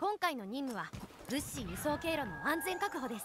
今回の任務は物資輸送経路の安全確保です。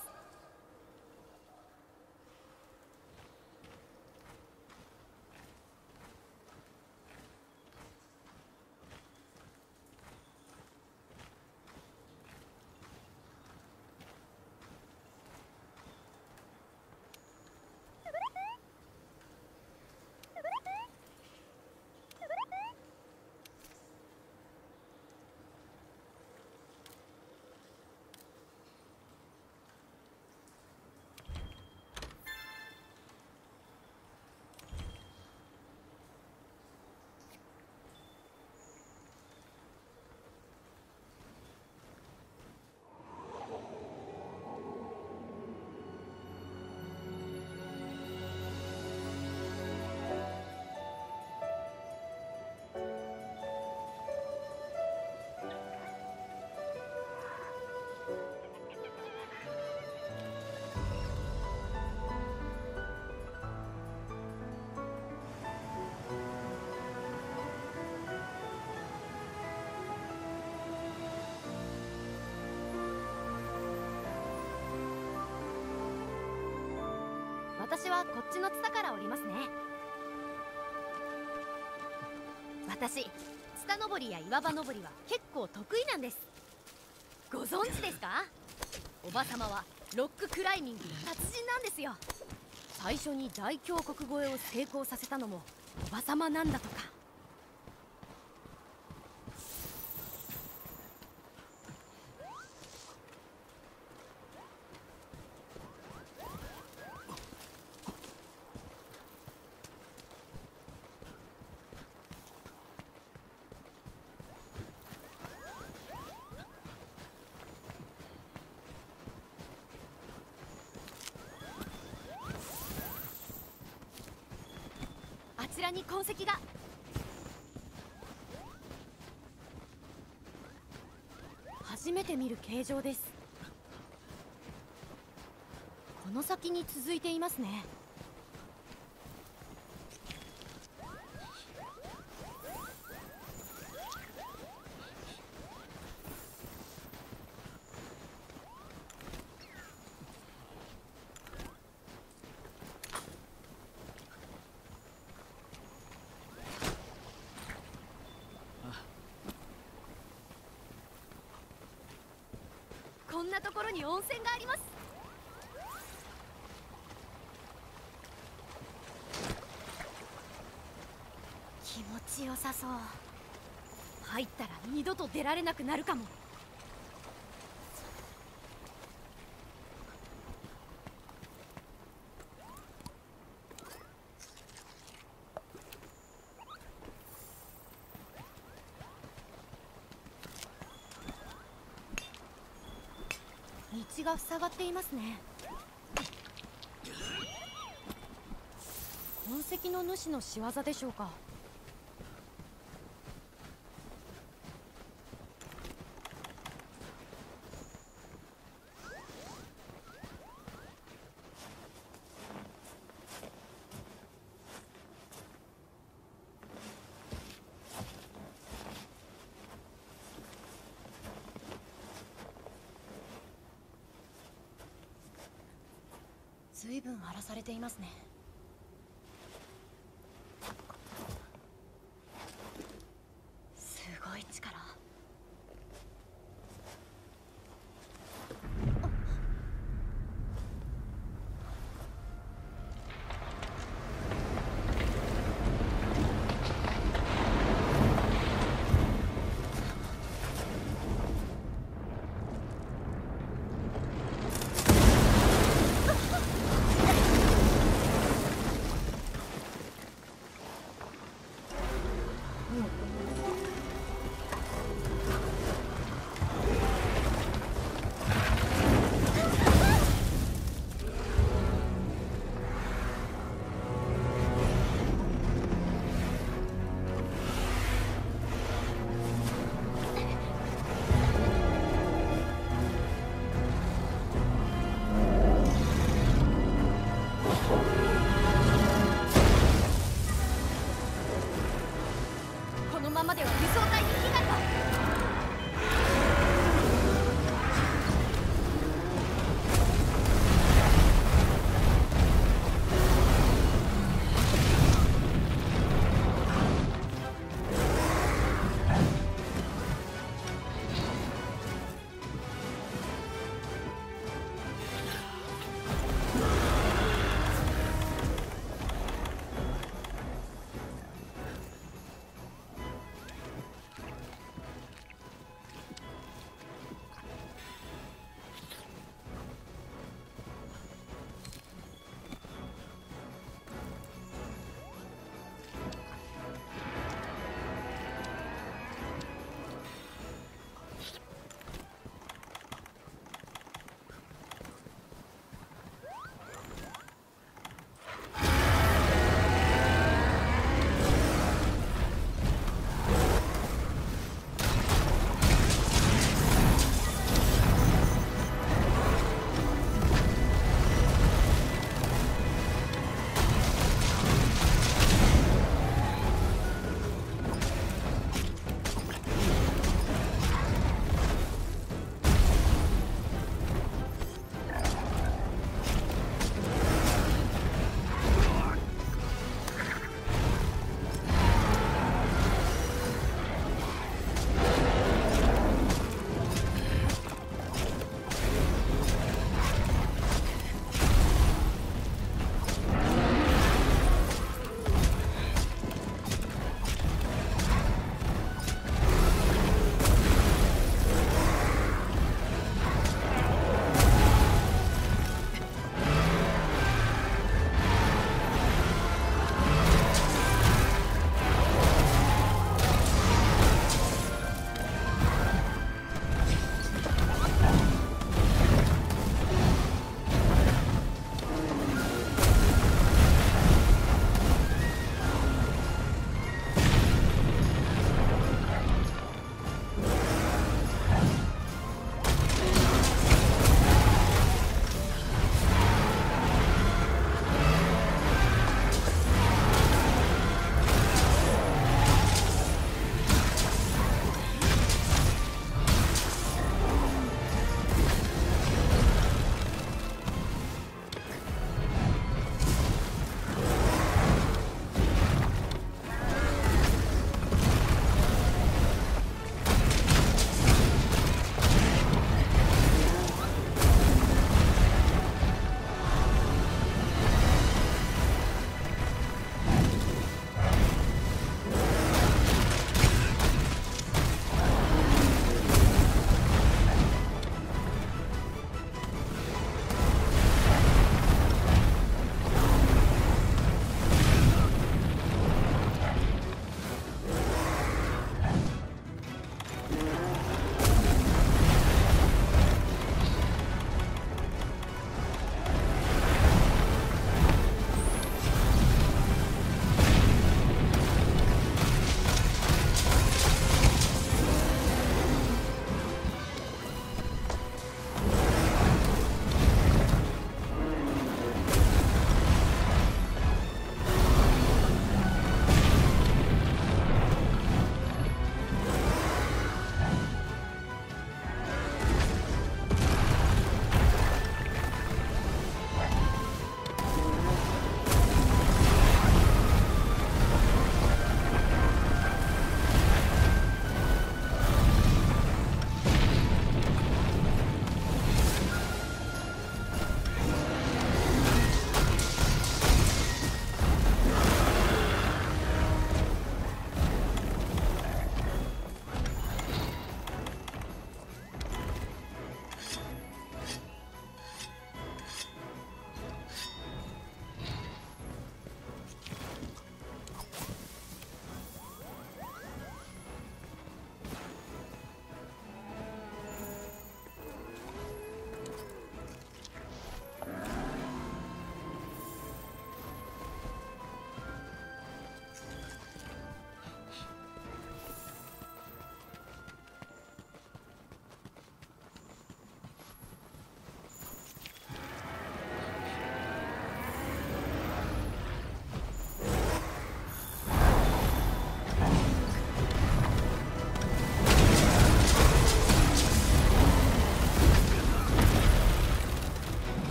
私はこっちのツタから降りますね。私、ツタ登りや岩場登りは結構得意なんです。ご存知ですか？おばさまはロッククライミングの達人なんですよ。最初に大峡谷越えを成功させたのもおばさまなんだとか。あちらに痕跡が。初めて見る形状です。この先に続いていますね。こんなところに温泉があります。気持ちよさそう。入ったら二度と出られなくなるかも。道が塞がっていますね。痕跡の主の仕業でしょうか。随分荒らされていますね。すごい力。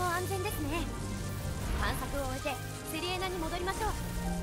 も安全ですね。探索を終えてセリエナに戻りましょう。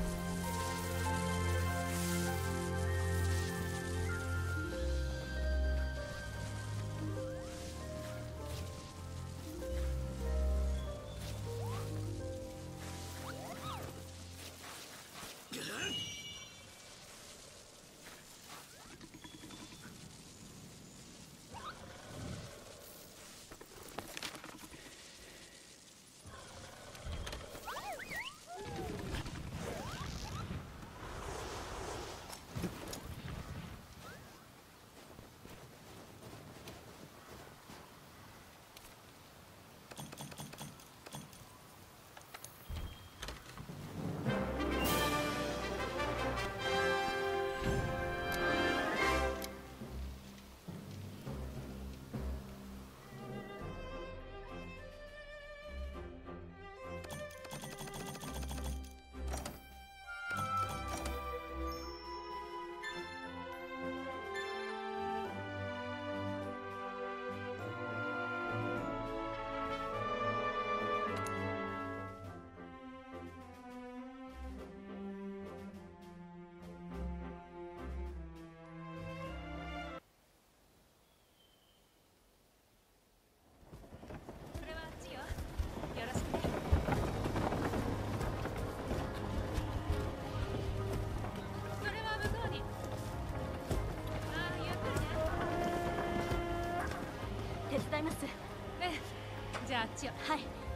手伝います。 じゃああっちよ。 はい。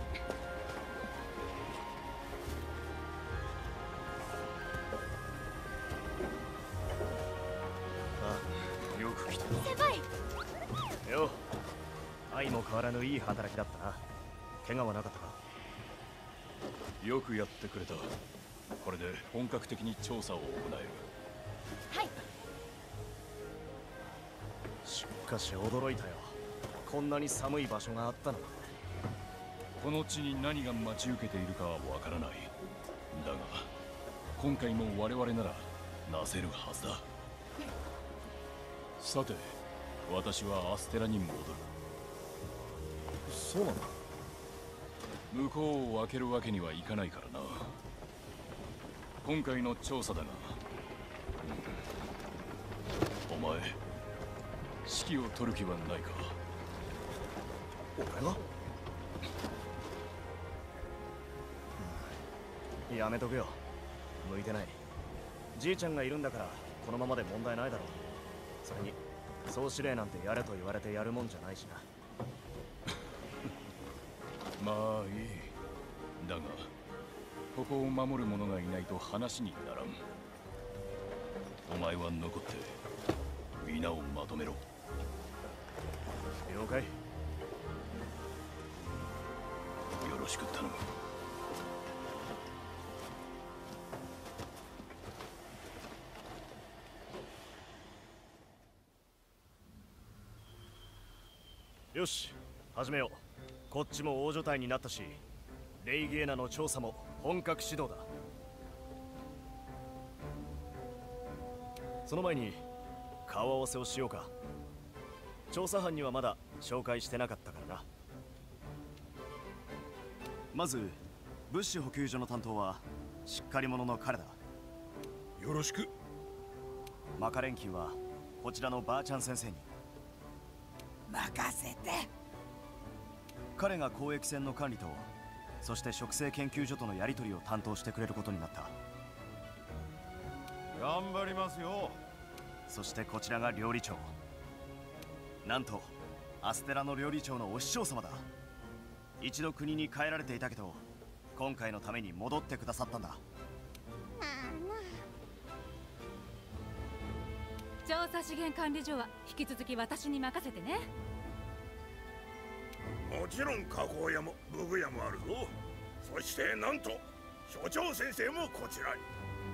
あ、よく来た先輩。 よ。相も変わらぬいい働きだったな。怪我はなかったか？ よくやってくれた。これで本格的に調査を行える。 はい。 しかし驚いたよ。こんなに寒い場所があったのか。 この地に何が待ち受けているかはわからない。だが今回も我々ならなせるはずだ。さて、私はアステラに戻る。 そうなんだ。 向こうを開けるわけにはいかないからな。今回の調査だが、お前指揮を取る気はないか？ 俺が？やめとくよ。向いてない。じいちゃんがいるんだからこのままで問題ないだろう。それに総司令なんてやれと言われてやるもんじゃないしな。 まあいい。だがここを守る者がいないと話にならん。お前は残って皆をまとめろ。 了解。よろしく頼む。 よし、始めよう。こっちも大所帯になったし、レイギエナの調査も本格始動だ。その前に顔合わせをしようか。調査班にはまだ紹介してなかったからな。 まず物資補給所の担当はしっかり者の彼だ。 よろしく。 マカ連休はこちらのばあちゃん先生に任せて。 彼が交易船の管理とそして植生研究所とのやり取りを担当してくれることになった。 頑張りますよ。 そしてこちらが料理長。なんとアステラの料理長のお師匠様だ。一度国に帰られていたけど今回のために戻ってくださったんだ。 調査資源管理所は引き続き私に任せてね。 もちろん加工屋も武具屋もあるぞ。そしてなんと所長先生もこちらに。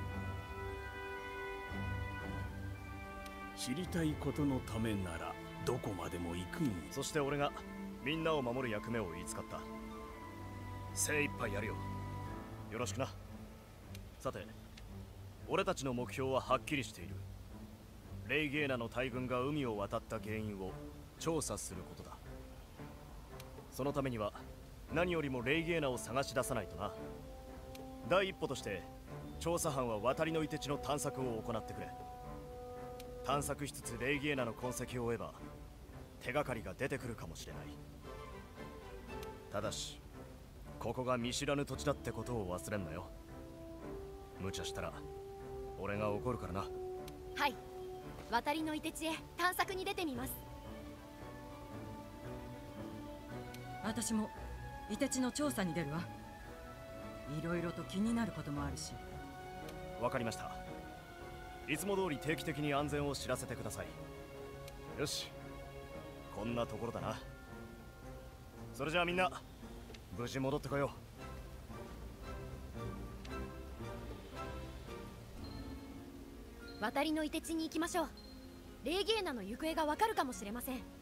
知りたいことのためならどこまでも行くん。 そして俺がみんなを守る役目を言いつかった。精一杯やるよ。よろしくな。さて、俺たちの目標ははっきりしている。レイギエナの大軍が海を渡った原因を調査することだ。そのためには何よりもレイゲーナを探し出さないとな。第一歩として調査班は渡りの凍地の探索を行ってくれ。探索しつつレイゲーナの痕跡を追えば手がかりが出てくるかもしれない。ただしここが見知らぬ土地だってことを忘れんなよ。無茶したら俺が怒るからな。 はい、渡りの凍地へ探索に出てみます。 私も凍て地の調査に出るわ。いろいろと気になることもあるし。 わかりました。いつも通り定期的に安全を知らせてください。よし、こんなところだな。それじゃあみんな無事戻ってこよう。渡りの凍地に行きましょう。レイゲーナの行方がわかるかもしれません。